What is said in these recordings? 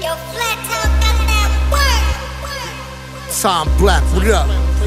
Yo, Flat Top got that work. Tom Black, what up?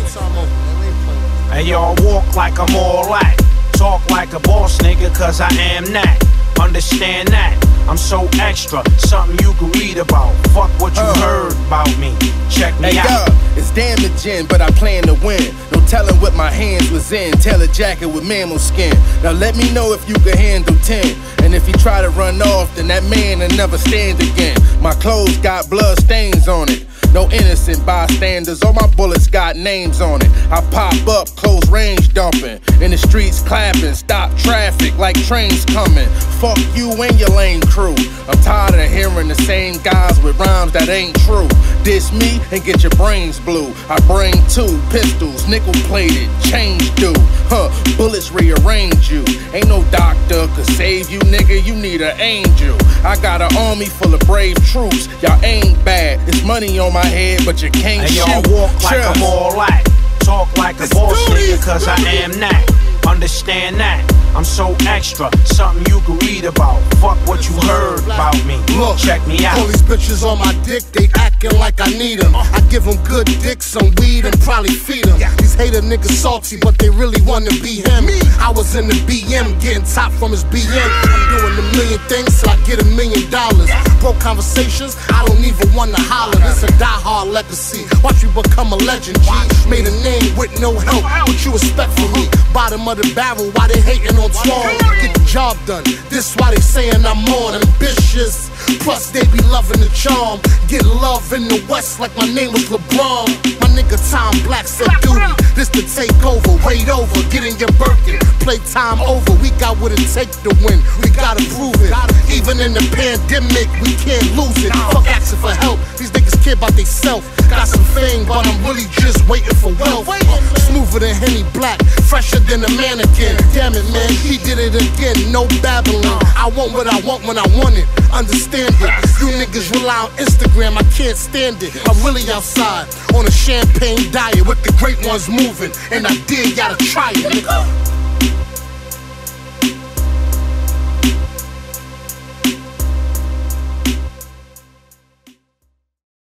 And y'all walk like I'm all that. Talk like a boss nigga, cause I am that. Understand that, I'm so extra, something you can read about. Fuck what you heard about me, check me out. It's damaging, but I plan to win. No telling what my hands was in. Tailor jacket with mammal skin. Now let me know if you can handle 10. And if you try to run off, then that man will never stand again. My clothes got blood stains on it. No innocent bystanders, all my bullets got names on it. I pop up, close range dumping. In the streets clapping, stop traffic like trains coming. Fuck you and your lame crew. I'm tired of hearing the same guys with rhymes that ain't true. Diss me and get your brains blue. I bring 2 pistols, nickel plated, change due. Bullets rearrange you. Ain't no doctor could save you, nigga, you need an angel. I got an army full of brave troops. Y'all ain't bad, it's money on my head, but you can't shoot. And y'all walk like I'm all that. Talk like a boss nigga, cause I am that. Understand that, I'm so extra, something you can read about. Fuck what you heard about me, look, check me out. All these bitches on my dick, they acting like I need them. I give them good dick, some weed, and probably feed them. These hater niggas salty, but they really wanna be him. I was in the BM, getting top from his BM. I'm doing a million things till I get $1 million. Broke conversations, I don't even wanna holler. This a die-hard legacy, watch me become a legend, G. Made a name with no help, what you expect from me? Bottom of the barrel, why they hating on Twan? Get the job done, this why they saying I'm more ambitious. Plus they be loving the charm. Get love in the West like my name was LeBron. My nigga Tom Black said duty, this the takeover. Wait over, get in your Birkin, play time over. We got what it take to win, we gotta prove it. Even in the pandemic, we can't lose it. Fuck asking for help, these niggas care about they self. Got some fame, but I'm really just waiting for wealth. Smoother than Henny Black, fresher than a mannequin. Damn it, man, he did it again, no babbling. I want what I want when I want it, understand it. You niggas rely on Instagram, I can't stand it. I'm really outside, on a champagne diet with the great ones moving. And I did, gotta try it, nigga.